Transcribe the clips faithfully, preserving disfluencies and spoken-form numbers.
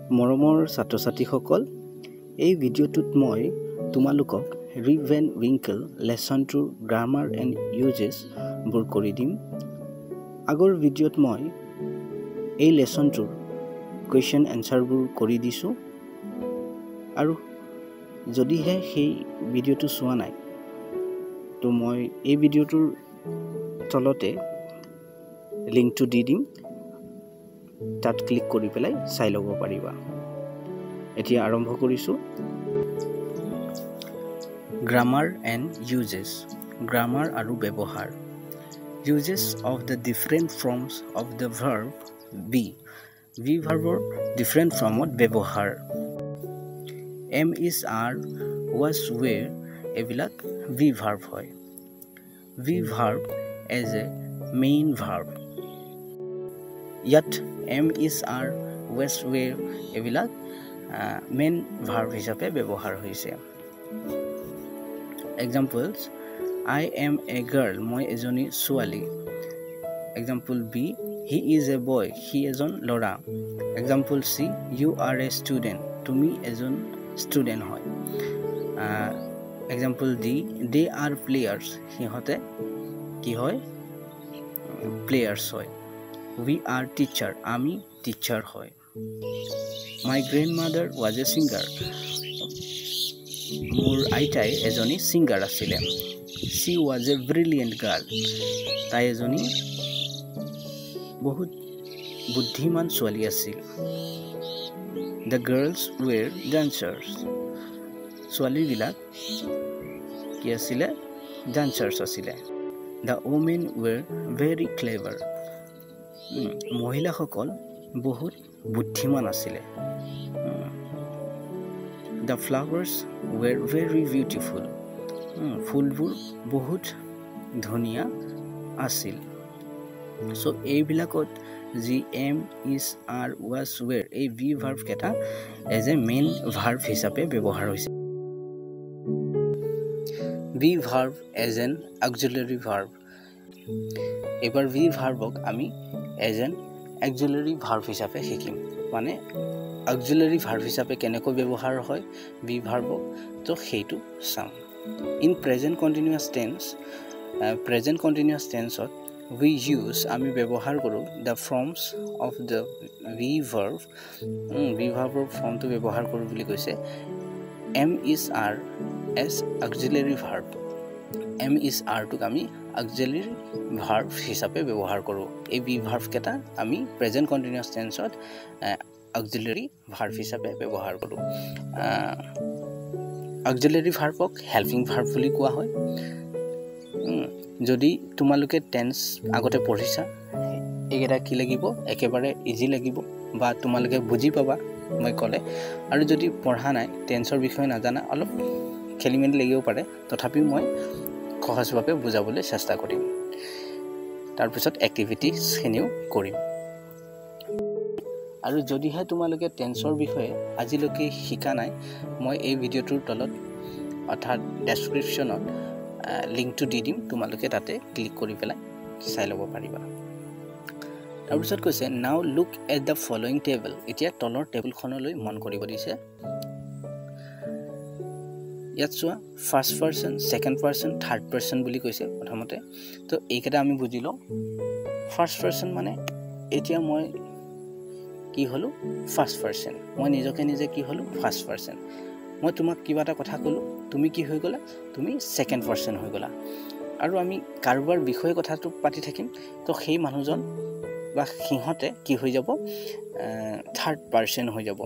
মৰমৰ ছাত্ৰ-ছাত্ৰীসকল, এই ভিডিঅ'টোত মই তোমালোকক ৰিড এণ্ড উইংকল লেসন টুৰ গ্ৰামাৰ এণ্ড ইউজেছ বোৰ কৰি দিম। আগৰ ভিডিঅ'ত মই এই লেসনটোৰ কুৱেশ্যন এনসাৰবোৰ কৰি দিছোঁ আৰু যদিহে সেই ভিডিঅ'টো চোৱা নাই তো মই এই ভিডিঅ'টোৰ তলতে লিংকটো দি দিম, তাত ক্লিক কৰি পেলাই চাই ল'ব পাৰিবা। এতিয়া আৰম্ভ কৰিছোঁ। গ্ৰামাৰ এণ্ড ইউজেছ, গ্ৰামাৰ আৰু ব্যৱহাৰ। Uses of the different forms of the verb be, be ভাৰ্বৰ ডিফাৰেণ্ট ফৰ্মত ব্যৱহাৰ। Am is are was were এইবিলাক বি ভাৰ্ব হয়। Be verb as a main verb. ইয়াত am is are was were এইবিলাক main verb হিচাপে ব্যৱহাৰ হৈছে। Examples, I am a girl, মই এজনী ছোৱালী। Example B, he is a boy, সি এজন ল'ৰা। Example C, you are a student, তুমি এজন ষ্টুডেণ্ট হয়। Example D, they are players, সিহঁতে কি হয়? প্লেয়াৰ্ছ হয়। উই আৰ টিচাৰ, আমি টিচাৰ হয়। My grand mother was a singer, মোৰ আইতাই এজনী ছিংগাৰ আছিলে। She was a brilliant girl, তাই এজনী বহুত বুদ্ধিমান ছোৱালী আছিল। দ্য গাৰ্লছ ৱেৰ ডান্সাৰ্ছ, ছোৱালীবিলাক কি আছিলে? ডান্সাৰ্ছ আছিলে। The women were very clever, মহিলাসকল বহুত বুদ্ধিমান আছিলে। The flowers were very beautiful, ফুলবোৰ বহুত ধুনীয়া আছিল। চ' এইবিলাকত যি am is are was were এই বি ভাৰ্ব কেইটা এজ এ মেইন ভাৰ্ব হিচাপে ব্যৱহাৰ হৈছে। Be verb as an auxiliary verb. এইবাৰ বি ভাৰ্বক আমি এজ এন অক্সিলাৰী ভাৰ্ব হিচাপে শিকিম। মানে অক্সিলাৰী ভাৰ্ব হিচাপে কেনেকৈ ব্যৱহাৰ হয় বি ভাৰ্বক, তো সেইটো চাম। In present continuous tense, present continuous টেন্সত উই ইউজ, আমি ব্যৱহাৰ কৰোঁ the forms of the be verb. Be ভাৰ্বৰ ফৰ্মটো ব্যৱহাৰ কৰোঁ বুলি কৈছে। Am is are as auxiliary verb, am is আৰটোক আমি অক্সিলাৰী ভাৰ্ব হিচাপে ব্যৱহাৰ কৰোঁ। এই বি ভাৰ্বকেইটা আমি প্ৰেজেণ্ট কণ্টিনিউৱাছ টেন্সত অক্সিলাৰী ভাৰ্ব হিচাপে ব্যৱহাৰ কৰোঁ। অক্সিলাৰী ভাৰ্বক হেল্পিং ভাৰ্ব বুলি কোৱা হয়। যদি তোমালোকে টেন্স আগতে পঢ়িছা, এইকেইটা কি লাগিব? একেবাৰে ইজি লাগিব বা তোমালোকে বুজি পাবা মই ক'লে। আৰু যদি পঢ়া নাই, টেন্সৰ বিষয়ে নাজানা, অলপ খেলি মেলি লাগিব পাৰে, তথাপিও মই সহজভাৱে বুজাবলৈ চেষ্টা কৰিম। তাৰপিছত এক্টিভিটিছখিনিও কৰিম। আৰু যদিহে তোমালোকে টেন্সৰ বিষয়ে আজিলৈকে শিকা নাই, মই এই ভিডিঅ'টোৰ তলত অৰ্থাৎ ডেছক্ৰিপশ্যনত লিংকটো দি দিম, তোমালোকে তাতে ক্লিক কৰি পেলাই চাই ল'ব পাৰিবা। তাৰপিছত কৈছে now look at the following table, এতিয়া তলৰ টেবুলখনলৈ মন কৰিব দিছে। ইয়াত চোৱা, first person, second person, third person বুলি কৈছে প্ৰথমতে। তো এইকেইটা আমি বুজি লওঁ। ফাৰ্ষ্ট পাৰ্চন মানে এতিয়া মই কি হ'লোঁ? First person. মই নিজকে নিজে কি হ'লোঁ? First person. মই তোমাক কিবা এটা কথা ক'লোঁ, তুমি কি হৈ গ'লা? তুমি ছেকেণ্ড পাৰ্চন হৈ গ'লা। আৰু আমি কাৰোবাৰ বিষয়ে কথাটো পাতি থাকিম, তো সেই মানুহজন বা সিহঁতে কি হৈ যাব? থাৰ্ড পাৰ্চন হৈ যাব।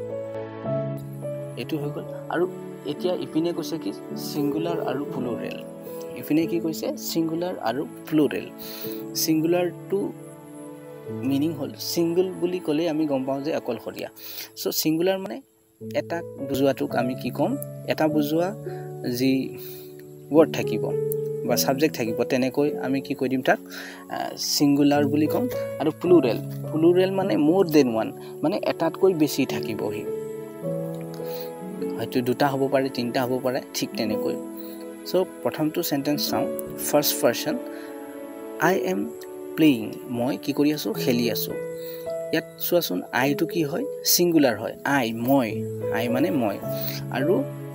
এইটো হৈ গ'ল। আৰু এতিয়া ইপিনে কৈছে কি? ছিংগুলাৰ আৰু প্লুৰেল। ইপিনে কি কৈছে? ছিংগুলাৰ আৰু প্লুৰেল। ছিংগুলাৰটো মিনিং হ'ল, ছিংগুল বুলি ক'লে আমি গম পাওঁ যে অকলশৰীয়া। চ' ছিংগুলাৰ মানে এটা বুজোৱাটোক আমি কি ক'ম? এটা বুজোৱা যি ৱৰ্ড থাকিব বা ছাবজেক্ট থাকিব, তেনেকৈ আমি কি কৈ দিম তাক? ছিংগুলাৰ বুলি ক'ম। আৰু প্লুৰেল, প্লুৰেল মানে মোৰ দেন ওৱান, মানে এটাতকৈ বেছি থাকিবহি। হয়তো দুটা হ'ব পাৰে, তিনিটা হ'ব পাৰে, ঠিক তেনেকৈ। চ' প্ৰথমটো চেণ্টেঞ্চ চাওঁ। First person, I am playing, মই কি কৰি আছোঁ? খেলি আছোঁ। ইয়াত চোৱাচোন আইটো কি হয় সিঙ্গুলাৰ হয় আই মই আই মানে মই আৰু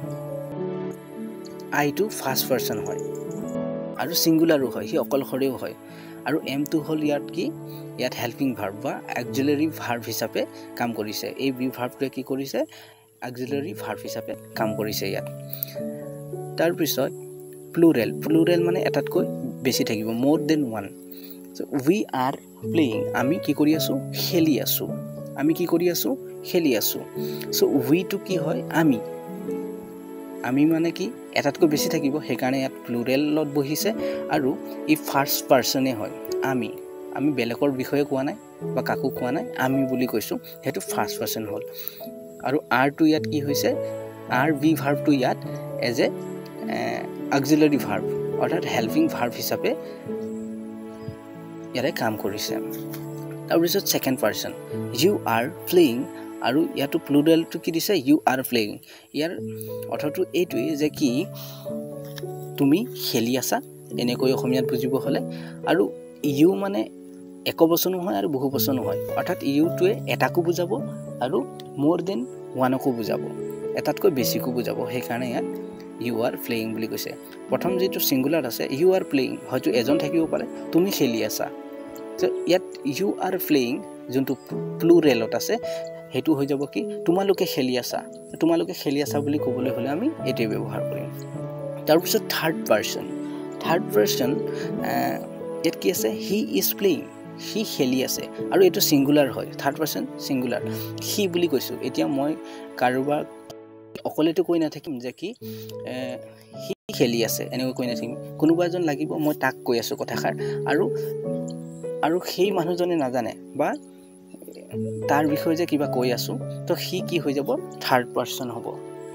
আইটো ফাৰ্ষ্ট পাৰসন হয় আৰু সিঙ্গুলাৰো হয় হি অকলশৰেও হয় আৰু এমটো হল ইয়াত কি ইয়াত হেল্পিং ভাৰ্ব বা অক্সিলাৰি ভাৰ্ব হিচাপে কাম কৰিছে এই বি ভাৰ্বটোৱে কি কৰিছে অক্সিলাৰি ভাৰ্ব হিচাপে কাম কৰিছে ইয়াত তাৰ পিছত প্লুৰেল প্লুৰেল মানে এটাতকৈ বেছি থাকিব মোৰ than one so we are playing আমি কি কৰি আছো খেলি আছো আমি কি কৰি আছো খেলি আছো সো উই টু কি হয় আমি আমি মানে কি এটাতকৈ বেছি থাকিব হেকাৰণে ইয়াত প্লুৰেলত বহিছে আৰু ই ফাৰ্ষ্ট পাৰসনে হয় আমি আমি বেলেগৰ বিষয়ে কোৱা নাই বা কাকো কোৱা নাই আমি বুলি কৈছো হেতু ফাৰ্ষ্ট পাৰসন হল আৰু আৰ টু ইয়াত কি হৈছে আৰ বি ভাৰ্বটো ইয়াত এজ এ অক্সিলাৰি ভাৰ্ব অৰ্থাৎ হেল্পিং ভাৰ্ব হিচাপে ইয়াৰে কাম কৰিছে তাৰপিছত second person you are playing আৰু ইয়াতো প্লুৰেলটো কি দিছে ইউ আৰ প্লেইং ইয়াৰ অৰ্থটো এইটোই যে কি তুমি খেলি আছা এনেকৈ অসমীয়াত বুজিব হলে আৰু ইউ মানে একবচনো হয় আৰু বহুবচনো হয় অৰ্থাৎ ইউটোৱে এটাকো বুজাব আৰু মোৰ দেন ওৱানকো বুজাব এটাতকৈ বেছিকো বুজাব সেইকাৰণে ইয়াত ইউ আৰ প্লেইং বুলি কৈছে প্ৰথম যেটো সিঙ্গুলাৰ আছে ইউ আৰ প্লেইং হয়তো এজন থাকিব পাৰে তুমি খেলি আছা সো ইয়াত ইউ আৰ প্লেইং যোনটো প্লুৰেলত আছে হেতু হৈ যাব কি তোমালোকে খেলি আছা তোমালোকে খেলি আছা বুলি ক'বলৈ হলে আমি এটি ব্যৱহাৰ কৰিম তাৰ পিছত থাৰ্ড পাৰসন থাৰ্ড পাৰসন ইয়াত কি আছে হি ইজ প্লেইং হি খেলি আছে আৰু এটো সিঙ্গুলাৰ হয় থাৰ্ড পাৰসন সিঙ্গুলাৰ হি বুলি কৈছো এতিয়া মই কাৰোবাৰ অকলেটো কৈ নাথাকিম যে কি হি খেলি আছে এনেকৈ কৈ নাথাকিম কোনোবা এজন লাগিব মই তাক কৈ আছো কথাখাৰ আৰু আৰু সেই মানুহজনে নাজানে বা তাৰ বিষয়ে যে কিবা কৈ আছো তো হি কি হৈ যাব থাৰ্ড পাৰসন হ'ব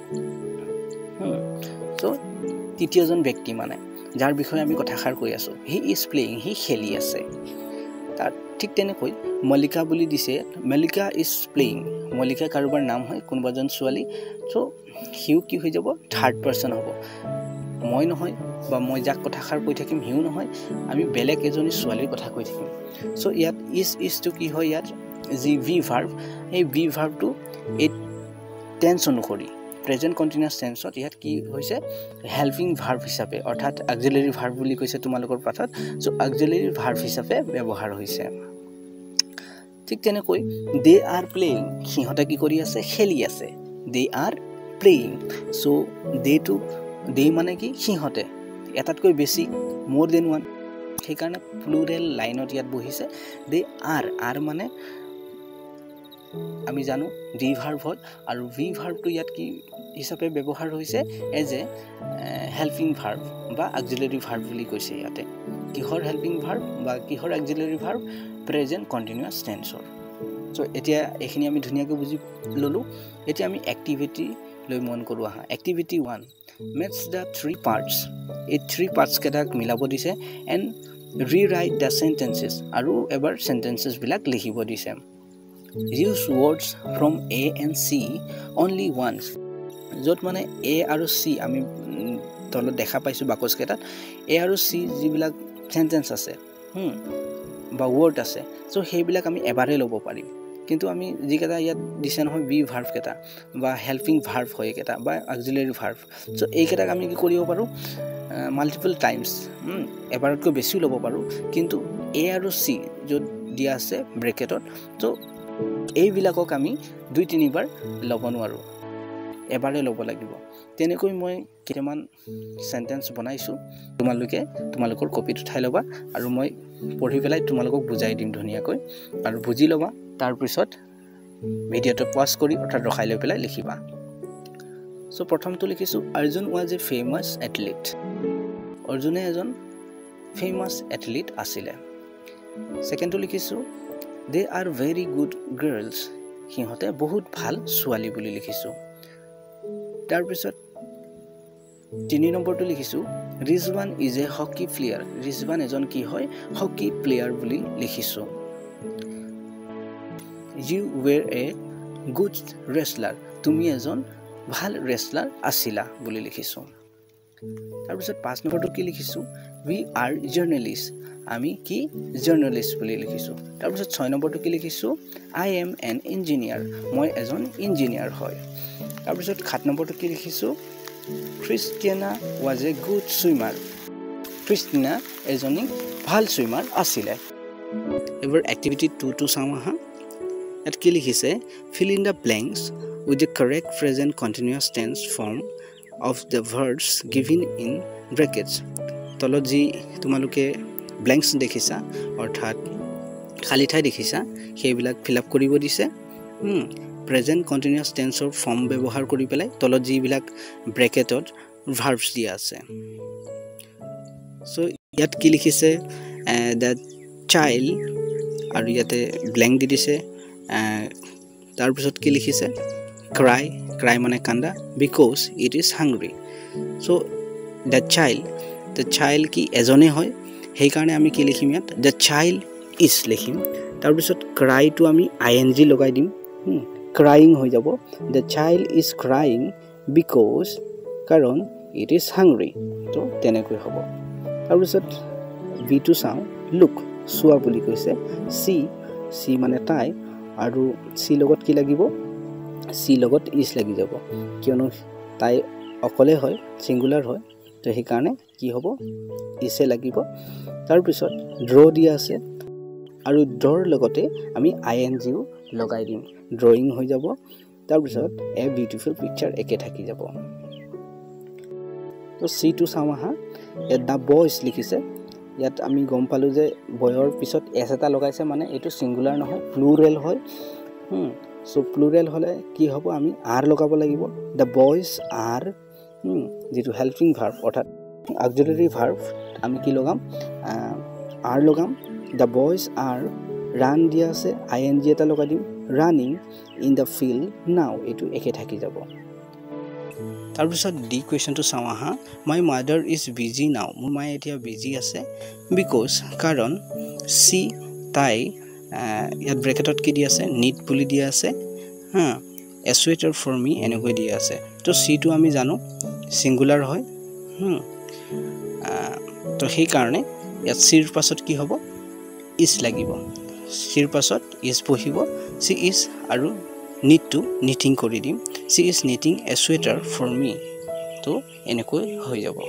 তো তৃতীয়জন ব্যক্তি মানে যাৰ বিষয়ে আমি কথাখাৰ কৈ আছো হি ইজ প্লেইং হি খেলি আছে তাত ঠিক তেনেকৈ মল্লিকা বুলি দিছে মল্লিকা ইজ প্লেইং মল্লিকা কাৰোবাৰ নাম হয় কোনোবাজন ছোৱালী তো হিউ কি হৈ যাব থাৰ্ড পাৰসন হ'ব মই নহয় বা মই যাক কথাখাৰ কৈ থাকিম হিউ নহয় আমি বেলেগ এজনী ছোৱালীৰ কথা কৈ থাকিম সো ইয়াত ইজ ইজ টু কি হয় ইয়াত যি ভি ভাৰ্ব এই ভি ভাৰ্বটো এই টেন্স অনুসৰি প্ৰেজেন্ট কন্টিনিউয়াস টেন্সত ইয়াত কি হৈছে হেল্পিং ভাৰ্ব হিচাপে অৰ্থাৎ অক্সিলাৰি ভাৰ্ব বুলি কৈছে তোমালোকৰ পাঠত সো অক্সিলাৰি ভাৰ্ব হিচাপে ব্যৱহাৰ হৈছে ঠিক তেনেকৈ দে আৰ প্লেইং সিহঁতে কি কৰি আছে খেলি আছে they are playing so they টু দে মানে কি সিহঁতে এটাতকৈ বেছি মোৰ দেন ওয়ান সেইকাৰণে প্লুৰেল লাইনত ইয়াত বহিছে দে আৰ আৰ মানে আমি জানো ভি ভাৰ্ব হয় আৰু ভি ভাৰ্বটো ইয়াত কি হিচাপে ব্যৱহাৰ হৈছে এজ এ হেল্পিং ভাৰ্ব বা অক্সিলাৰি ভাৰ্ব বুলি কৈছে ইয়াতে কিহৰ হেল্পিং ভাৰ্ব বা কিহৰ অক্সিলাৰি ভাৰ্ব প্ৰেজেন্ট কন্টিনিউয়াস টেন্সৰ সো এতিয়া এখিনি আমি ধুনিয়াকৈ বুজি ললো এতিয়া আমি এক্টিভিটি লৈ মন কৰো আহা activity one match the three parts এই থ্ৰী পাৰ্টস কেটাক মিলাব দিছে এণ্ড ৰিৰাইট দা সেন্টেন্সেস আৰু এবাৰ সেন্টেন্সেস বিলাক লিখিব দিছে use words from A and C only once যত মানে A আৰু C আমি তলত দেখা পাইছো বাকচ কেটাত A আৰু C যিবিলাক সেন্টেন্স আছে হুম বা ওয়ার্ড আছে সো সেইবিলাক আমি এবাৰে ল'ব পাৰিম কিন্তু আমি যিকেটা ইয়াত দিছে নহয় বি ভাৰ্ব কেটা বা হেল্পিং ভাৰ্ব হয় কেটা বা অক্সিলাৰি ভাৰ্ব সো এই কেটাক আমি কি কৰিব পাৰো মাল্টিপল টাইমস এবাৰতকৈ বেছিও ল'ব পাৰো কিন্তু A আৰু C যত দিয়া আছে ব্ৰেকেটত তো এইবিলাকক আমি দুই তিনিবাৰ ল'ব নোৱাৰো এবাৰে ল'ব লাগিব তেনেকৈ মই কেইটামান সেন্টেন্স বনাইছো তোমালোকে তোমালোকৰ কপিত উঠাই লবা আৰু মই পঢ়ি পেলাই তোমালোকক বুজাই দিম ধুনিয়াকৈ আৰু বুজি লবা তাৰ পিছত ভিডিওটো পজ কৰি অৰ্থাৎ ৰখাই লৈ পেলাই লিখিবা সো প্ৰথমটো লিখিছো Arjun was a famous athlete অৰ্জুনে এজন ফেমাস এথলীট আছিল সেকেন্ডটো লিখিছো they are very good girls সিহঁতে বহুত ভাল ছোৱালী বুলি লিখিছো তাৰ পিছত তিনি নম্বৰটো লিখিছো Rizwan is a hockey player Rizwan এজন কি হয় হকি প্লেয়াৰ বুলি লিখিছো you were a good wrestler তুমি এজন ভাল wrestler আছিলা বুলি লিখিছো তাৰ পিছত পাঁচ নম্বৰটো কি লিখিছো উই আৰ জাৰ্নেলিষ্ট আমি কি জাৰ্নেলিষ্ট বুলি লিখিছোঁ তাৰপিছত ছয় নম্বৰটো কি লিখিছোঁ আই এম এন ইঞ্জিনিয়াৰ মই এজন ইঞ্জিনিয়াৰ হয় তাৰপিছত সাত নম্বৰটো কি লিখিছোঁ Christiana was a good swimmer Christina এজনী ভাল ছুইমাৰ আছিলে এবাৰ এক্টিভিটি টু টু চাওঁ আহা ইয়াত কি লিখিছে fill in the blanks with the correct present continuous tense form of the verbs given in brackets তলত যি তোমালোকে blanks দেখিছা অৰ্থাৎ খালি ঠাই দেখিছা সেইবিলাক ফিল আপ কৰিব দিছে হুম প্ৰেজেন্ট কন্টিনিউয়াস টেন্সৰ ফৰ্ম ব্যৱহাৰ কৰি পেলাই তলত যিবিলাক ব্ৰেকেটত ভাৰ্বছ দিয়া আছে সো ইয়াত কি লিখিছে দ্য চাইল্ড আৰু ইয়াতে ব্ল্যাঙ্ক দি দিছে তাৰ পিছত কি লিখিছে ক্ৰাই ক্ৰাই মানে কান্দা because it is hungry so the child the child কি এজনে হয় সেই কাৰণে আমি কি লিখিম ইয়াত দ্য চাইল্ড ইজ লিখিম তাৰ পিছত ক্ৰাইটো আমি আই এন জি লগাই দিম ক্ৰাইং হৈ যাব the child is crying because কাৰণ ইট ইজ হাংগ্ৰি তো তেনেকৈ হ'ব তাৰ পিছত ভি টু চাওঁ লুক চোৱা বুলি কৈছে সি সি মানে তাই আৰু সি লগত কি লাগিব সি লগত ইজ লাগি যাব কিয়নো তাই অকলে হয় সিঙ্গুলাৰ হয় তো সেই কাৰণে কি হ'ব ইছে লাগিব তাৰ পিছত ড্ৰ দিয়া আছে আৰু ড্ৰৰ লগতে আমি আই এন জিও লগাই দিম ড্ৰয়িং হৈ যাব তাৰ পিছত এ বিউটিফুল পিকচাৰ একে থাকি যাব তো সি টু চাওঁ আহা ইয়াত দা বয়জ লিখিছে ইয়াত আমি গম পালো যে বয়ৰ পিছত এছ এটা লগাইছে মানে এটো সিঙ্গুলাৰ নহয় প্লুৰেল হয় হুম সো প্লুৰেল হলে কি হ'ব আমি আৰ লগাব লাগিব দা বয়জ আৰ হুম যেটো হেল্পিং ভার্ব অর্থাৎ অক্সিলারি ভার্ব আমি কি লগাম আৰ লগাম দা বয়জ আৰ রান দিয়া আছে আই এন জি এটা লগাই দিম running in the field now এটো একে থাকি যাব তাৰ পিছত ডি কোৱেশ্চনটো চাওঁ আহা my mother is busy now মোৰ মায়ে এতিয়া বিজি আছে বিকজ কাৰণ সি তাই ইয়াত ব্ৰেকেটত কি দি আছে নিড বুলি দিয়া আছে হা এ সুৱেটাৰ ফৰ মি এনেকৈ দিয়া আছে তো সি টো আমি জানো সিঙ্গুলাৰ হয় হুম তো সেই কাৰণে ইয়াত সিৰ পাছত কি হ'ব ইজ লাগিব সিৰ পাছত ইজ বহিব সি ইজ আৰু need to knitting কৰি দিম she is knitting a sweater for me তো এনেকৈ হৈ যাব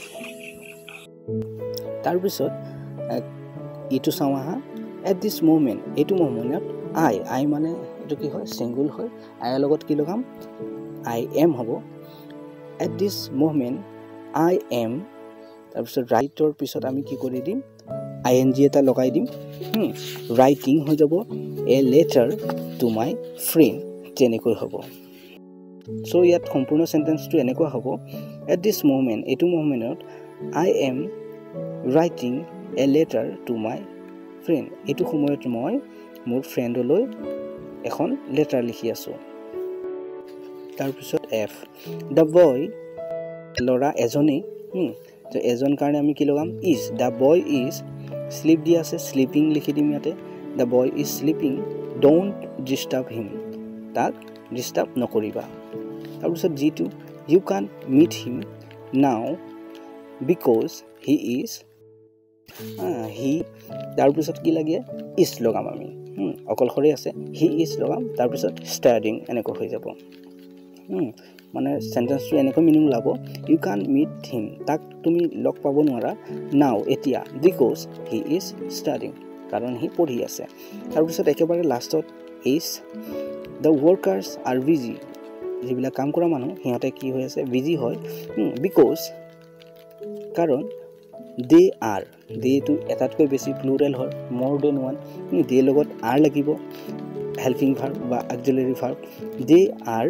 তাৰ পিছত ইটো চাওঁ আহা at this moment এটো মোমেন্টত আই আই মানে এটো কি হয় সিঙ্গুল হয় আই লগত কি লগাম I am হ'ব at this moment I am তাৰ পিছত ৰাইটৰ পিছত আমি কি কৰি দিম আই এন জি এটা লগাই দিম হুম ৰাইটিং হৈ যাব a letter to my friend তেনেকৈ হ'ব সো ইয়াত সম্পূৰ্ণ সেন্টেন্সটো এনেকুৱা হ'ব at this moment এটো মোমেন্টত I am writing a letter to my friend এটো সময়ত মই মোৰ ফ্ৰেণ্ডলৈ এখন লেটাৰ লিখি আছো তাৰ পিছত এফ the boy লৰা এজনে হুম তো এজন কাৰণে আমি কি লগাম is the boy is sleep দিয়া আছে sleeping লিখি দিম ইয়াতে the boy is sleeping don't disturb him তাক ডিস্টার্ব নকৰিবা তাৰ পিছত G two you can meet him now because he is he তাৰ পিছত কি লাগে is লগাম আমি হুম অকলখৰে আছে he is লগাম তাৰ পিছত studying এনেকৈ হৈ যাব হুম মানে সেন্টেন্সটো এনেকৈ meaning লাব you can meet him তাক তুমি লগ পাব নোৱাৰা now এতিয়া because he is studying কাৰণ হি পঢ়ি আছে তাৰ পিছত একেবাৰে লাষ্টত is the workers are busy যিবিলাক কাম কৰা মানুহ হিহঁতে কি হৈ আছে বিজি হয় because কাৰণ they are they to এটাতকৈ বেছি প্লুৰেল হয় more than one they লগত are লাগিব হেল্পিং ভাৰ্ব বা অক্সিলাৰি ভাৰ্ব they are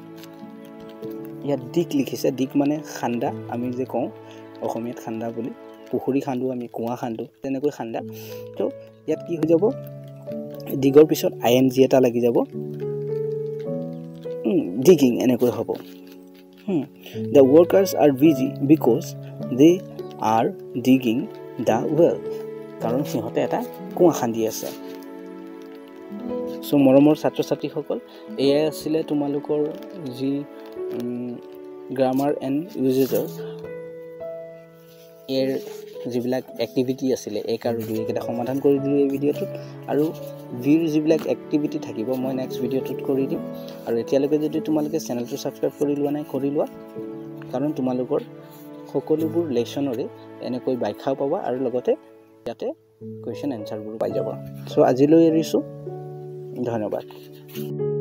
ইয়াত দিক লিখিছে দিক মানে খান্দা আমি যে কওঁ অসমীয়াত খান্দা বুলি পুখুৰী খান্দো আমি কুঁৱা খান্দো তেনেকৈ খান্দা তো ইয়াত কি হৈ যাব দিগৰ পিছত আই এন জি এটা লাগি যাব digging এনেকৈ হ'ব the workers are busy because they are digging the well কাৰণ সিহঁতে এটা কুঁৱা খান্দি আছে সো মৰমৰ ছাত্ৰ ছাত্ৰীসকল এয়া আছিল তোমালোকৰ যি গ্ৰামাৰ এণ্ড ইউজেজৰ এৰ যিবিলাক এক্টিভিটি আছিলে এক আৰু দুই এইকেইটা সমাধান কৰি দিলোঁ এই ভিডিঅ'টোত আৰু ভিৰ যিবিলাক এক্টিভিটি থাকিব মই নেক্সট ভিডিঅ'টোত কৰি দিম আৰু এতিয়ালৈকে যদি তোমালোকে চেনেলটো ছাবস্ক্ৰাইব কৰি লোৱা নাই কৰি লোৱা কাৰণ তোমালোকৰ সকলোবোৰ লেচনৰে এনেকৈ ব্যাখ্যাও পাবা আৰু লগতে ইয়াতে কুৱেশ্যন এনচাৰবোৰ পাই যাবা। চ' আজিলৈ এৰিছোঁ, ধন্যবাদ।